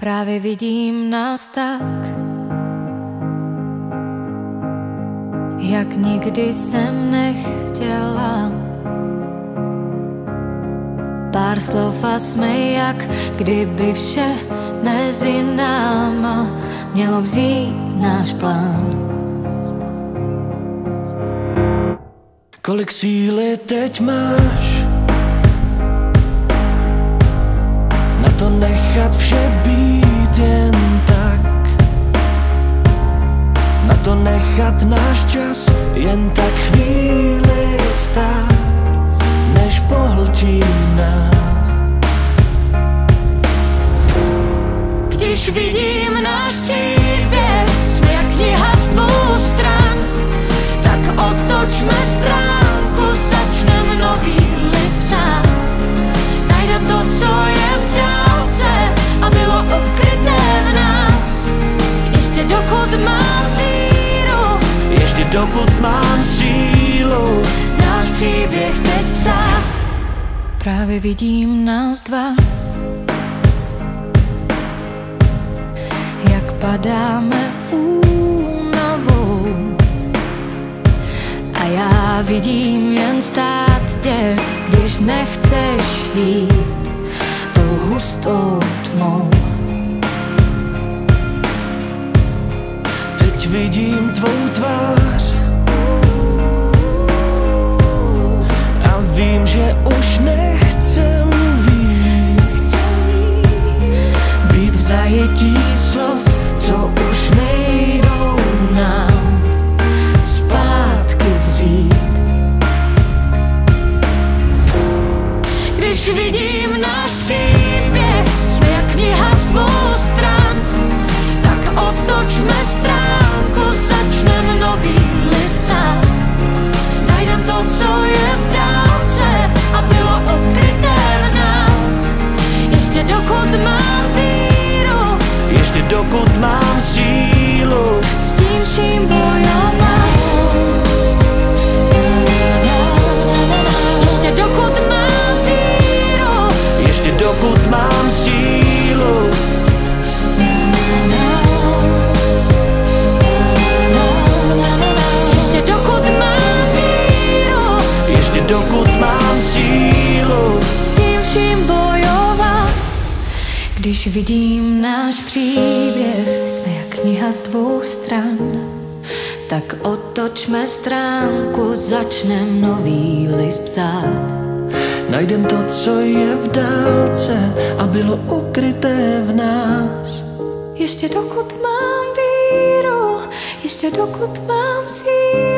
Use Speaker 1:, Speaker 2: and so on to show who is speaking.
Speaker 1: Právě vidím nás tak, jak nikdy jsem nechtěla. Pár slov a jsme jak kdyby vše mezi náma mělo vzít náš plán.
Speaker 2: Kolik síly teď máš na to nechat vše být jen tak, na to nechat náš čas jen tak chvíli stát, než pohltí nás.
Speaker 1: Když vidím náš příběh, jsme jak kniha z dvou stran, tak otočme stránku, začnem nový list psát. Najdem to, co je v dálce a bylo ukryté v nás. Ještě dokud mám víru,
Speaker 2: ještě dokud mám sílu,
Speaker 1: náš příběh teď psát. Právě vidím nás dva, jak padáme únavou. A já vidím jen stát tě, když nechceš jít tou hustou tmou.
Speaker 2: teď vidím tvou tvář a vím, že už nechcem víc být v zajetí slov, co už nejdou nám zpátky vzít.
Speaker 1: Když vidím náš příběh, jsme jak kniha z dvou stran, tak otočme stránku, začnem nový list psát. Najdem to, co je v dálce a bylo ukryté v nás. Ještě dokud mám víru,
Speaker 2: ještě dokud mám sílu,
Speaker 1: s tím vším bojovat. Ještě dokud mám víru,
Speaker 2: ještě dokud mám sílu,
Speaker 1: ještě dokud mám víru,
Speaker 2: ještě dokud mám sílu,
Speaker 1: s tím vším bojovat. Když vidím náš příběh, jsme jak kniha z dvou stran, tak otočme stránku, začnem nový list psát.
Speaker 2: najdem to, co je v dálce a bylo ukryté v nás.
Speaker 1: Ještě dokud mám víru, ještě dokud mám sílu,